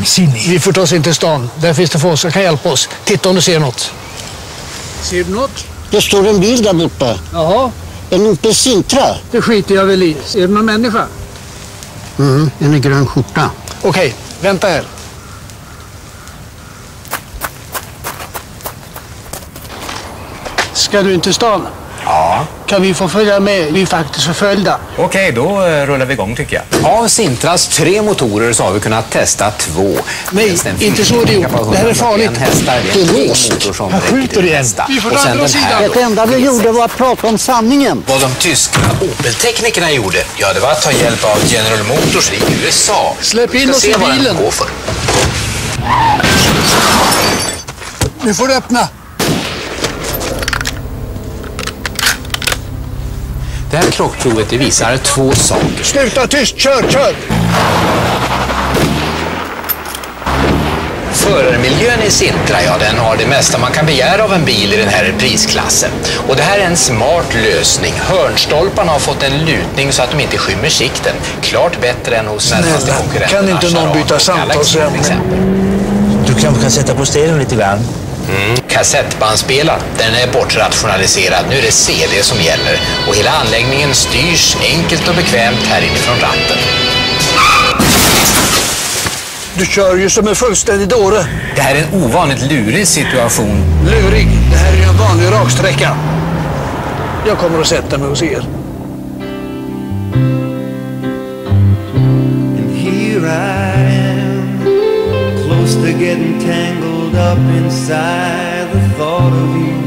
vansinnig. Vi får ta oss in till stan. Där finns det folk som kan hjälpa oss. Titta om du ser något. Ser du något? Det står en bil där borta. Jaha. En Opel Sintra. Det skiter jag väl i. Är det någon människa? En i grön skjorta. Okej, vänta här. Ska du in till stan? Ja. Kan vi få följa med? Vi är faktiskt förföljda. Okej, då rullar vi igång tycker jag. Av Sintras 3 motorer så har vi kunnat testa 2. Nej, inte så idiot. Det här är farligt. Det är låst. Jag skjuter igen. Vi får ta andra sidan. Det enda vi gjorde var att prata om sanningen. Vad de tyska Opel-teknikerna gjorde, ja det var att ta hjälp av General Motors i USA. Släpp in oss i bilen. Nu får du öppna. Det här krockprovet visar 2 saker. Sluta tyst, kör! Förarmiljön i Sintra, ja den har det mesta man kan begära av en bil i den här prisklassen. Och det här är en smart lösning. Hörnstolparna har fått en lutning så att de inte skymmer sikten. Klart bättre än hos närmaste konkurrenter. Kan inte någon byta samtalsämne? Du kanske kan sätta på stereon lite grann. Kassettbandspelaren, den är bortrationaliserad. Nu är det CD som gäller. Och hela anläggningen styrs enkelt och bekvämt här inifrån ratten. Du kör ju som en fullständig dåre. Det här är en ovanligt lurig situation. Lurig? Det här är ju en vanlig raksträcka. Jag kommer att sätta mig hos er. And here I am, close to getting tangled up inside the thought of you.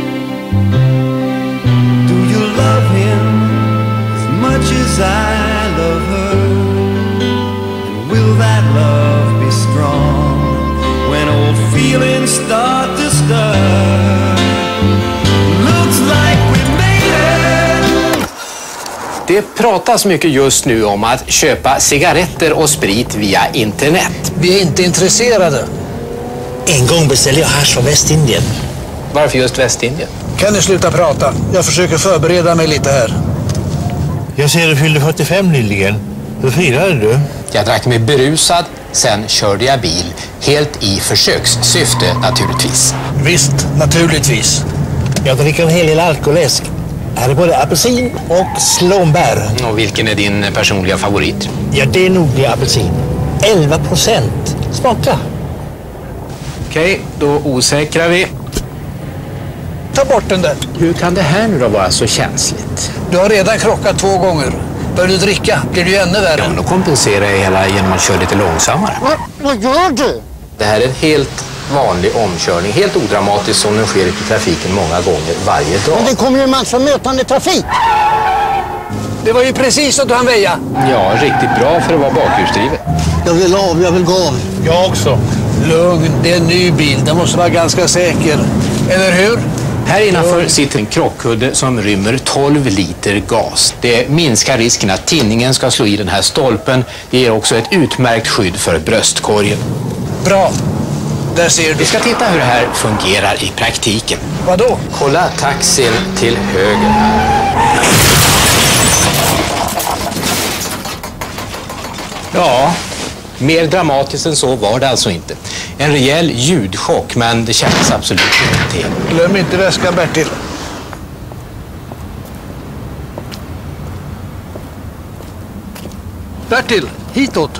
Do you love him as much as I love her? And will that love be strong when old feelings start to stir? Looks like we made it. Det pratas mycket just nu om att köpa cigaretter och sprit via internet. Vi är inte intresserade. En gång beställde jag hasch från Västindien. Varför just Västindien? Kan ni sluta prata? Jag försöker förbereda mig lite här. Jag ser du fyllde 45 nyligen. Hur firade du? Jag drack mig berusad, sen körde jag bil. Helt i försökssyfte naturligtvis. Visst, naturligtvis. Jag dricker en hel del alkoläsk. Här är både apelsin och slånbär. Och vilken är din personliga favorit? Ja, det är nog det apelsin. 11%. Smaka. Okej, då osäkrar vi. Ta bort den där. Hur kan det här nu då vara så känsligt? Du har redan krockat 2 gånger. Börjar du dricka blir det ju ännu värre. Ja, men då kompenserar jag hela genom att köra lite långsammare. Vad gör du? Det här är en helt vanlig omkörning, helt odramatisk som den sker i trafiken många gånger varje dag. Men det kommer ju en massa mötande trafik. Det var ju precis att du hann väja. Ja, riktigt bra för att vara bakhjulsdrivet. Jag vill gå av. Jag också. Lugn, det är en ny bil. Den måste vara ganska säker. Eller hur? Här innanför sitter en krockkudde som rymmer 12 liter gas. Det minskar risken att tinningen ska slå i den här stolpen. Det ger också ett utmärkt skydd för bröstkorgen. Bra. Där ser du. Vi ska titta hur det här fungerar i praktiken. Vadå? Kolla taxin till höger. Ja, mer dramatiskt än så var det alltså inte. En rejäl ljudchock, men det kändes absolut ingenting. Glöm inte väskan, Bertil. Bertil, hitåt.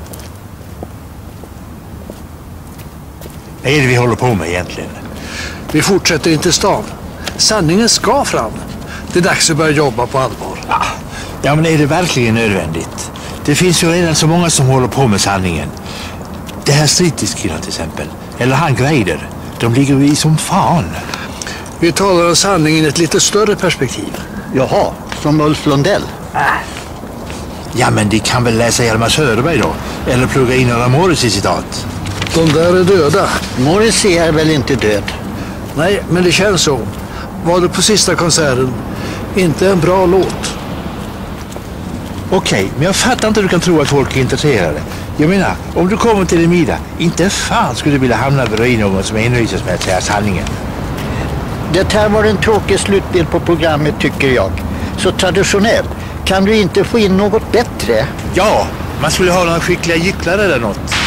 Vad är det vi håller på med egentligen? Vi fortsätter inte stan. Sanningen ska fram. Det är dags att börja jobba på allvar. Ja, men är det verkligen nödvändigt? Det finns ju redan så många som håller på med sanningen. Det här Stritis-killen till exempel. Eller han Greider. De ligger ju i som fan. Vi talar om sanningen i ett lite större perspektiv. Jaha, som Ulf Lundell. Ja, men de kan väl läsa Hjalmar Söderberg då? Eller plugga in några Morrissey-citat. De där är döda. Morrissey är väl inte död? Nej, men det känns så. Var det på sista konserten? Inte en bra låt. Okej, men jag fattar inte hur du kan tro att folk är intresserade. Jag menar, om du kommer till en middag, inte fan skulle du vilja hamna bredvid någon som envisas med att säga sanningen. Det här var en tråkig slutbild på programmet, tycker jag. Så traditionellt. Kan du inte få in något bättre? Ja, man skulle ha några skickliga gycklare eller något.